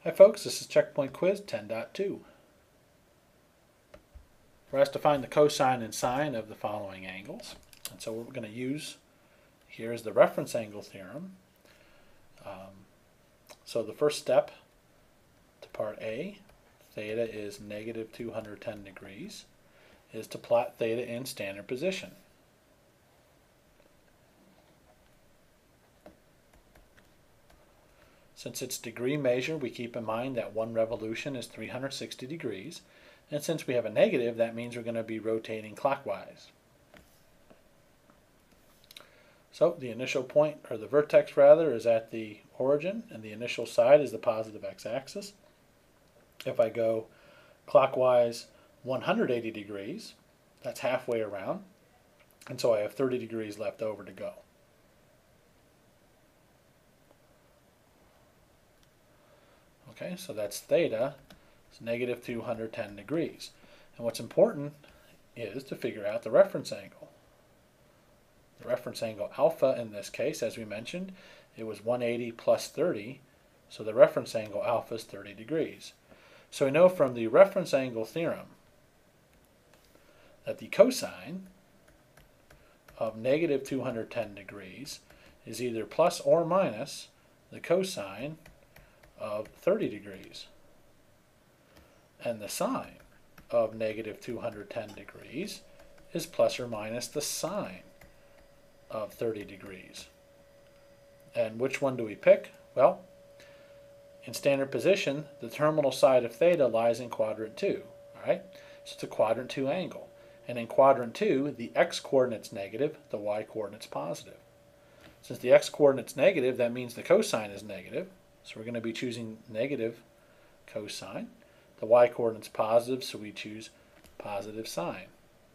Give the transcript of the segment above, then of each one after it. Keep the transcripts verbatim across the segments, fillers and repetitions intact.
Hi folks, this is Checkpoint Quiz ten point two. We're asked to find the cosine and sine of the following angles. And so what we're going to use here is the reference angle theorem. Um, so the first step to part A, theta is negative two hundred ten degrees, is to plot theta in standard position. Since it's degree measure, we keep in mind that one revolution is three hundred sixty degrees. And since we have a negative, that means we're going to be rotating clockwise. So the initial point, or the vertex rather, is at the origin, and the initial side is the positive x-axis. If I go clockwise one hundred eighty degrees, that's halfway around, and so I have thirty degrees left over to go. Okay, so that's theta, it's negative two hundred ten degrees. And what's important is to figure out the reference angle. The reference angle alpha in this case, as we mentioned, it was one hundred eighty plus thirty, so the reference angle alpha is thirty degrees. So we know from the reference angle theorem that the cosine of negative two hundred ten degrees is either plus or minus the cosine of thirty degrees. And the sine of negative two hundred ten degrees is plus or minus the sine of thirty degrees. And which one do we pick? Well, in standard position, the terminal side of theta lies in quadrant two. All right? So it's a quadrant two angle. And in quadrant two, the x-coordinate's negative, the y-coordinate's positive. Since the x-coordinate's negative, that means the cosine is negative. So we're going to be choosing negative cosine. The y-coordinate's positive, so we choose positive sine.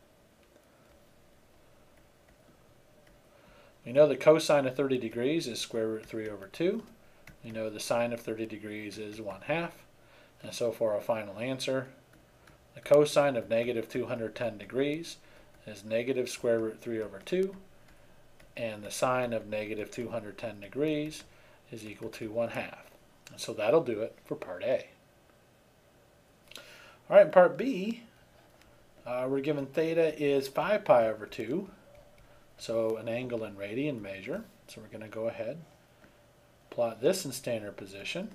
We know the cosine of thirty degrees is square root three over two. We know the sine of thirty degrees is one half. And so for our final answer, the cosine of negative two hundred ten degrees is negative square root three over two. And the sine of negative two hundred ten degrees is equal to one half. And so that'll do it for part A. All right, in part B, uh, we're given theta is five pi over two, so an angle in radian measure. So we're going to go ahead, plot this in standard position.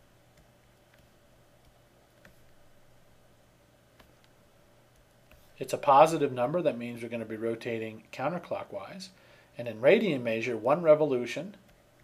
It's a positive number, that means we're going to be rotating counterclockwise. And in radian measure, one revolution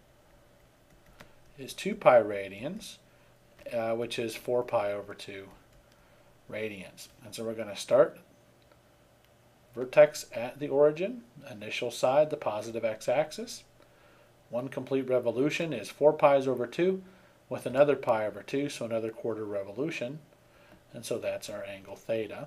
is two pi radians, uh, which is four pi over two radians. And so we're going to start vertex at the origin, initial side, the positive x-axis. One complete revolution is four pi's over two with another pi over two, so another quarter revolution. And so that's our angle theta,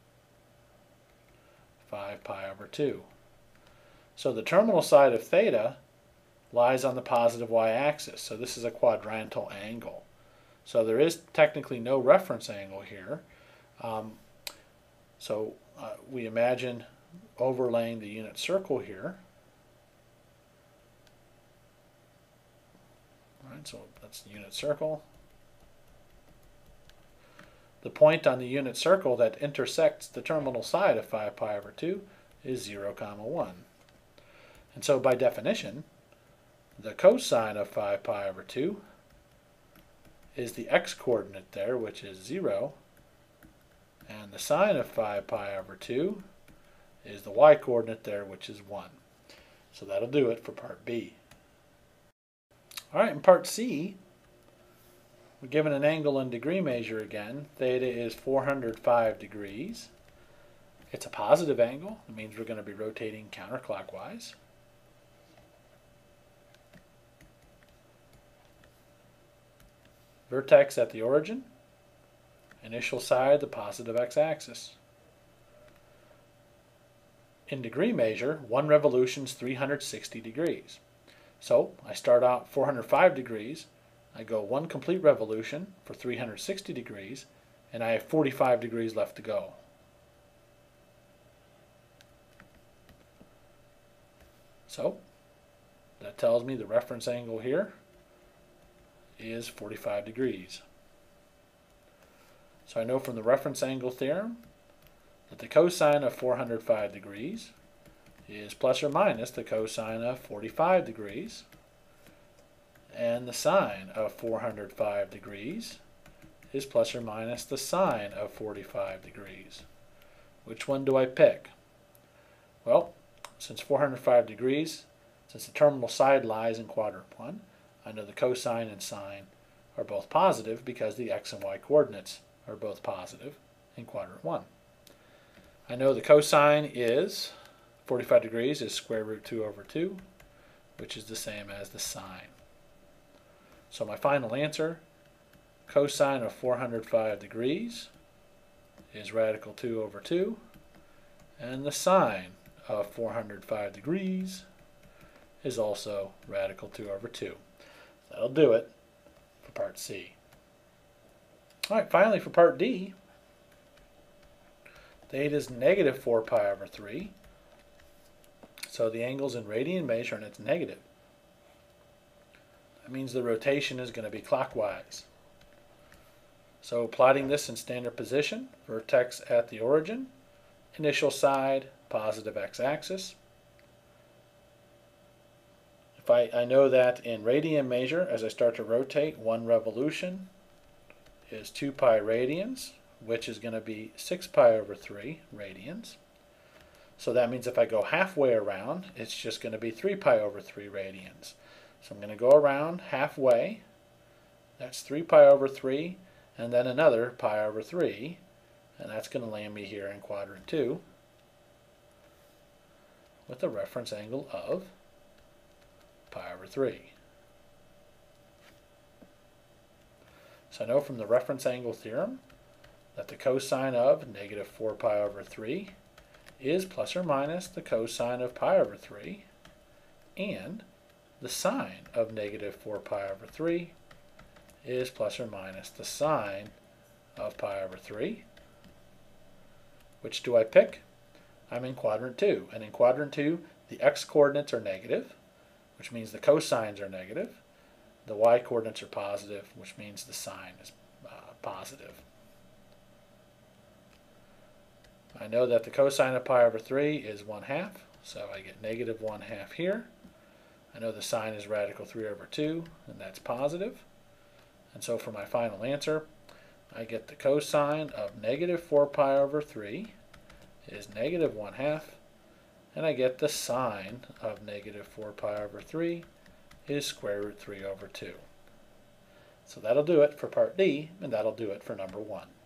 five pi over two. So the terminal side of theta lies on the positive y-axis. So this is a quadrantal angle. So there is technically no reference angle here. Um, so uh, we imagine overlaying the unit circle here. All right, so that's the unit circle. The point on the unit circle that intersects the terminal side of five pi over two is zero comma one. And so by definition, the cosine of five pi over two is the x-coordinate there, which is zero, and the sine of five pi over two is the y-coordinate there, which is one. So that'll do it for part B. All right, in part C, we're given an angle in degree measure again. Theta is four hundred five degrees. It's a positive angle. It means we're going to be rotating counterclockwise. Vertex at the origin, initial side, the positive x-axis. In degree measure, one revolution is three hundred sixty degrees. So I start out four hundred five degrees, I go one complete revolution for three hundred sixty degrees, and I have forty-five degrees left to go. So that tells me the reference angle here is forty-five degrees. So I know from the reference angle theorem that the cosine of four hundred five degrees is plus or minus the cosine of forty-five degrees, and the sine of four hundred five degrees is plus or minus the sine of forty-five degrees. Which one do I pick? Well, since four hundred five degrees, since the terminal side lies in quadrant one, I know the cosine and sine are both positive because the x and y coordinates are both positive in quadrant one. I know the cosine is forty-five degrees is square root two over two, which is the same as the sine. So my final answer, cosine of four hundred five degrees is radical two over two, and the sine of four hundred five degrees is also radical two over two. That'll do it for part C. All right, finally for part D, theta is negative four pi over three. So the angle's in radian measure and it's negative. That means the rotation is going to be clockwise. So plotting this in standard position, vertex at the origin, initial side, positive x-axis. If I, I know that in radian measure, as I start to rotate, one revolution is two pi radians, which is going to be six pi over three radians. So that means if I go halfway around, it's just going to be three pi over three radians. So I'm going to go around halfway. That's three pi over three, and then another pi over three, and that's going to land me here in quadrant two with a reference angle of pi over three. So I know from the reference angle theorem that the cosine of negative four pi over three is plus or minus the cosine of pi over three, and the sine of negative four pi over three is plus or minus the sine of pi over three. Which do I pick? I'm in quadrant two, and in quadrant two the x coordinates are negative, which means the cosines are negative. The y coordinates are positive, which means the sine is uh, positive. I know that the cosine of pi over three is one half, so I get negative one half here. I know the sine is radical three over two, and that's positive. And so for my final answer, I get the cosine of negative four pi over three is negative one half, and I get the sine of negative four pi over three is square root three over two. So that'll do it for part D, and that'll do it for number one.